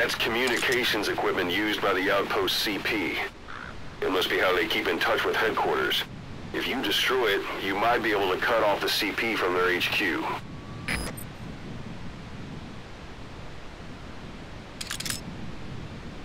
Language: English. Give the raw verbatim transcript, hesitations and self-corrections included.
That's communications equipment used by the outpost C P. It must be how they keep in touch with headquarters. If you destroy it, you might be able to cut off the C P from their H Q.